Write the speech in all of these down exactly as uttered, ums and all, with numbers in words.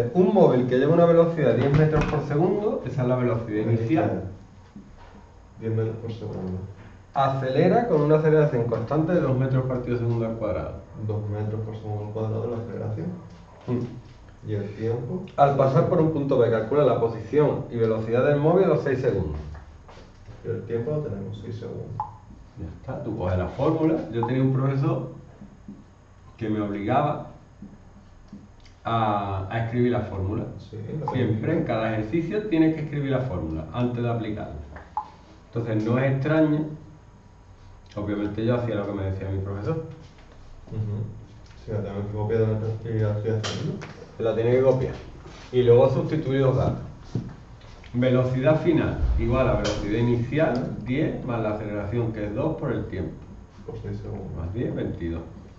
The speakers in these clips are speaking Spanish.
Entonces, un móvil que lleva una velocidad de diez metros por segundo, esa es la velocidad inicial, diez metros por segundo. acelera con una aceleración constante de dos metros partido segundo al cuadrado. dos metros por segundo al cuadrado la aceleración. Mm. ¿Y el tiempo? Al pasar por un punto B, calcula la posición y velocidad del móvil a los seis segundos. Y el tiempo lo tenemos seis segundos. Ya está, tú coges la fórmula. Yo tenía un profesor que me obligaba a, a escribir la fórmula. Sí, Siempre, en cada ejercicio, tienes que escribir la fórmula antes de aplicarla. Entonces, no es extraño. Obviamente yo hacía lo que me decía mi profesor. Uh-huh. Si la tengo que copiar de la actividad estoy haciendo. La tiene que copiar. Y luego sustituir los datos. Velocidad final igual a velocidad inicial, diez, más la aceleración, que es dos, por el tiempo. Por seis segundos. Más diez, veintidós.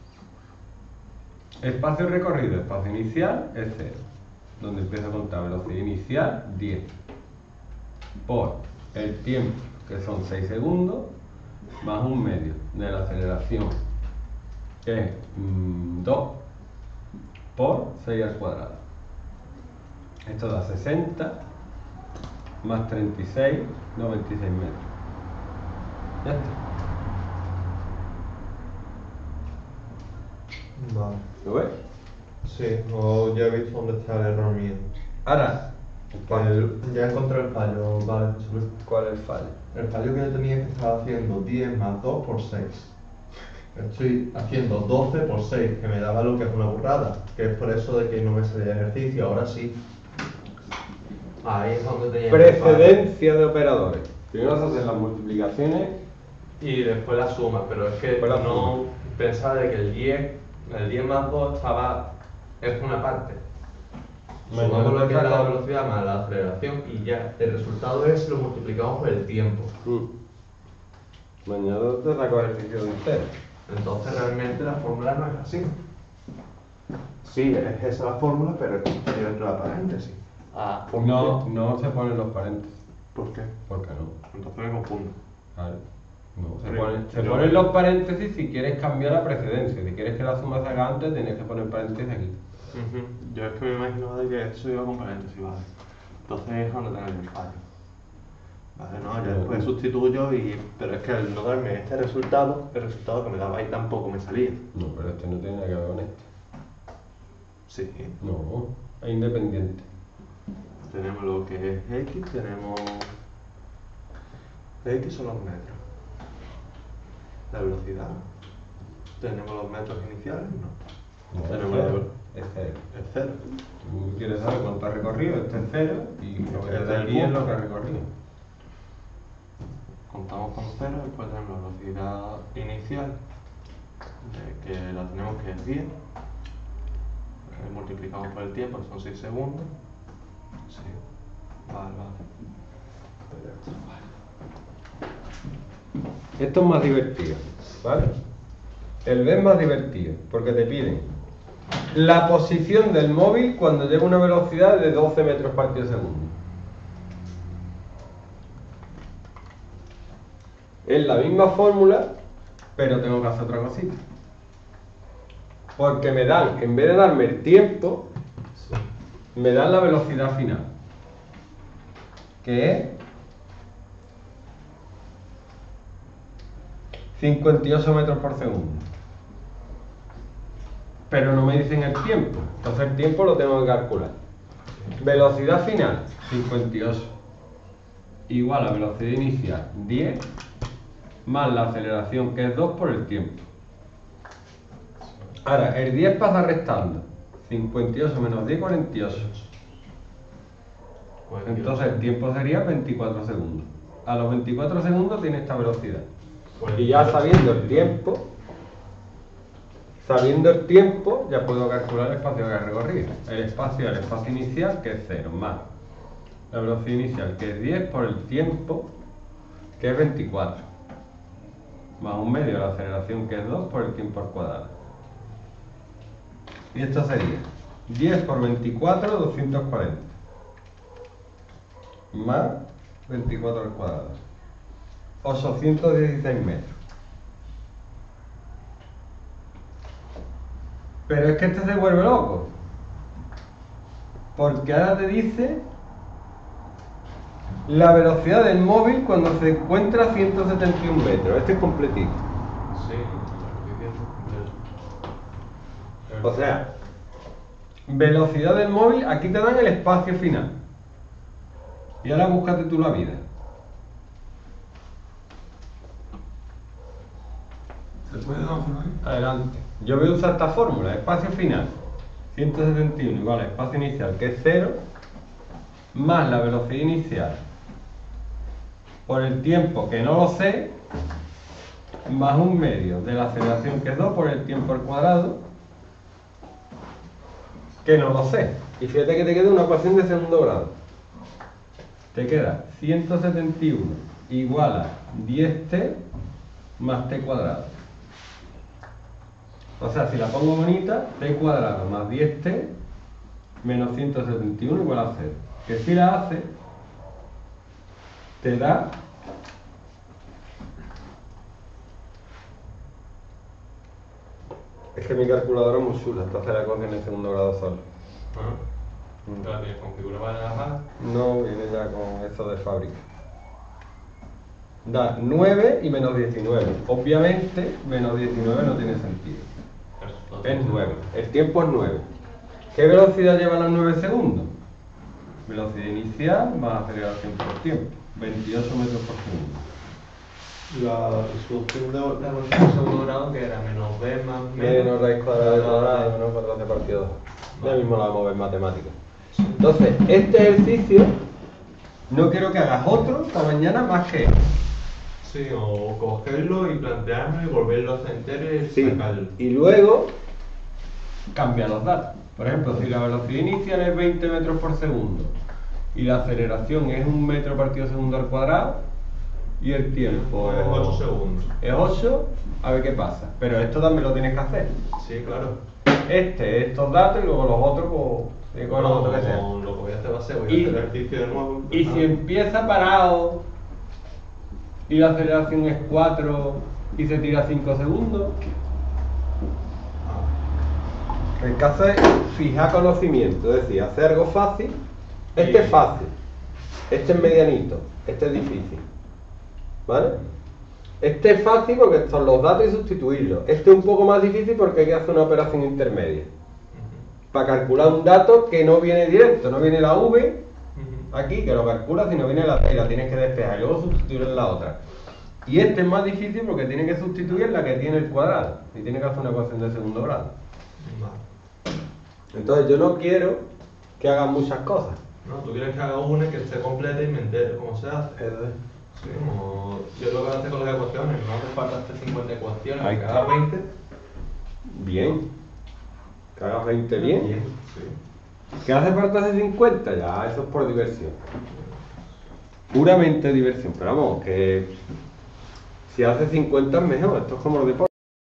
Espacio recorrido, espacio inicial es cero. Donde empieza a contar velocidad inicial, diez. Por el tiempo, que son seis segundos, más un medio de la aceleración, que es mmm, dos, por seis al cuadrado. Esto da sesenta, más treinta y seis, noventa y seis metros. Ya está. Vale. ¿Lo ves? Sí, o ya he visto dónde está el error mío. Ahora, El, ya encontré el fallo, vale, José Luis. ¿cuál es el fallo? El fallo que yo tenía es que estaba haciendo diez más dos por seis. Estoy haciendo doce por seis, que me daba lo que es una burrada, que es por eso de que no me salía el ejercicio. Ahora sí. Ahí es donde tenía Precedencia de operadores. Primero se hacen las multiplicaciones y después la suma, pero es que la no suma. pensaba de que el diez, el diez más dos estaba, es una parte. Mañana Sumamos lo que es la saco- velocidad más la aceleración y ya. El resultado es lo multiplicamos por el tiempo. Mm. Mañana te saco ejercicio de entero. Entonces realmente la fórmula no es así. Sí, es esa la fórmula, pero es inferior entre la paréntesis. Ah, ¿por No, qué? no se ponen los paréntesis. ¿Por qué? ¿Por qué no? Entonces me confundo. Vale. No, se, Pero ponen, se yo- ponen los paréntesis si quieres cambiar la precedencia. Si quieres que la suma se haga antes, tienes que poner paréntesis aquí. Uh-huh. Yo es que me imaginaba de que eso iba con paréntesis, vale. Entonces es cuando tengo el fallo. Vale, no, yo después sustituyo y... Pero es que al no darme este resultado, el resultado que me daba ahí tampoco me salía. No, pero este no tiene nada que ver con este. Sí. No, es independiente. Tenemos lo que es X, tenemos... X son los metros. La velocidad. Tenemos los metros iniciales, no. No, tenemos es la cero. velocidad. Es cero. Es cero. Tú quieres saber cuánto ha recorrido, este es cero y lo que te Este da es el aquí es punto. lo que ha recorrido. Contamos con cero, después tenemos la velocidad inicial, de que la tenemos que es diez. Eh, multiplicamos por el tiempo, que son seis segundos. Sí. Vale, vale. Esto es más divertido, ¿vale? El B es más divertido, porque te piden la posición del móvil cuando llega a una velocidad de doce metros partido segundo. Es la misma fórmula, pero tengo que hacer otra cosita. Porque me dan, en vez de darme el tiempo, me dan la velocidad final, que es cincuenta y ocho metros por segundo. Pero no me dicen el tiempo, entonces el tiempo lo tengo que calcular. Velocidad final, cincuenta y ocho, igual a velocidad inicial, diez, más la aceleración, que es dos, por el tiempo. Ahora, el diez pasa restando, cincuenta y ocho menos diez, cuarenta y ocho. Entonces el tiempo sería veinticuatro segundos. A los veinticuatro segundos tiene esta velocidad. Y ya sabiendo el tiempo, sabiendo el tiempo, ya puedo calcular el espacio que ha recorrido. El espacio el espacio inicial, que es cero, más la velocidad inicial, que es diez, por el tiempo, que es veinticuatro. Más un medio de la aceleración, que es dos, por el tiempo al cuadrado. Y esto sería diez por veinticuatro, doscientos cuarenta. Más veinticuatro al cuadrado. ochocientos dieciséis metros. Pero es que este se vuelve loco. Porque ahora te dice la velocidad del móvil cuando se encuentra a ciento setenta y un metros. Este es completito. Sí, O sea, velocidad del móvil, aquí te dan el espacio final. Y ahora búscate tú la vida. ¿Se puede dar una vez? Adelante. Yo voy a usar esta fórmula, espacio final, ciento setenta y uno igual a espacio inicial, que es cero, más la velocidad inicial por el tiempo que no lo sé, más un medio de la aceleración, que es dos, por el tiempo al cuadrado, que no lo sé. Y fíjate que te queda una ecuación de segundo grado. Te queda ciento setenta y uno igual a diez t más t cuadrado. O sea, si la pongo bonita, t cuadrado más diez t menos ciento setenta y uno igual a cero. Que si la hace, te da es que mi calculadora es muy chula, entonces la coge en el segundo grado solo. ¿No la tienes configurada en la mano? No, viene ya con eso de fábrica. Da nueve y menos diecinueve. Obviamente, menos diecinueve no tiene sentido. Es nueve. El tiempo es nueve. ¿Qué velocidad llevan los nueve segundos? Velocidad inicial más aceleración por tiempo. veintiocho metros por segundo. La solución de la ecuación de segundo grado, que era menos b más Menos raíz cuadrada de cuadrado, menos cuadrado de partido dos. Ya mismo la vamos a ver en matemáticas. Entonces, este ejercicio, no quiero que hagas otro esta mañana más que este. Sí, o cogerlo y plantearlo y volverlo a hacer entero y Sí. sacarlo. Y luego cambia los datos. Por ejemplo, si la velocidad inicial es veinte metros por segundo y la aceleración es un metro partido segundo al cuadrado y el tiempo Es ocho segundos. es ocho, a ver qué pasa. Pero esto también lo tienes que hacer. Sí, claro. Este, estos datos y luego los otros, pues, tienes que coger los No, otros que sean. como lo que voy a hacer va a ser, voy a Y- hacer el ejercicio de nuevo. Y si empieza parado y la aceleración es cuatro y se tira cinco segundos, Ah, el caso es fijar conocimiento, es decir, hacer algo fácil. Este es fácil, este es medianito, este es difícil, ¿vale? Este es fácil porque son los datos y sustituirlos. Este es un poco más difícil porque hay que hacer una operación intermedia para calcular un dato que no viene directo, no viene la v ujú. aquí, que lo calculas, sino viene la t y la tienes que despejar y luego sustituirla en la otra. Y este es más difícil porque tiene que sustituir la que tiene el cuadrado y tiene que hacer una ecuación de segundo grado. Vale. Entonces yo no quiero que hagan muchas cosas. No, tú quieres que haga una que esté completa y me entere cómo se hace. Sí, como yo lo que voy a hacer con las ecuaciones, no hace falta hacer cincuenta ecuaciones, Ahí que está. haga veinte. Bien. Que hagas veinte bien. Sí. ¿Qué hace falta hacer cincuenta? Ya, eso es por diversión. Puramente diversión. Pero vamos, que si hace cincuenta es mejor. Esto es como los deportes.